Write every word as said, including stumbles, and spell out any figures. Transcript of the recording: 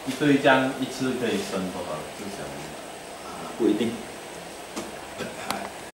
一对这样一次可以生多少只小鱼？ 不一定。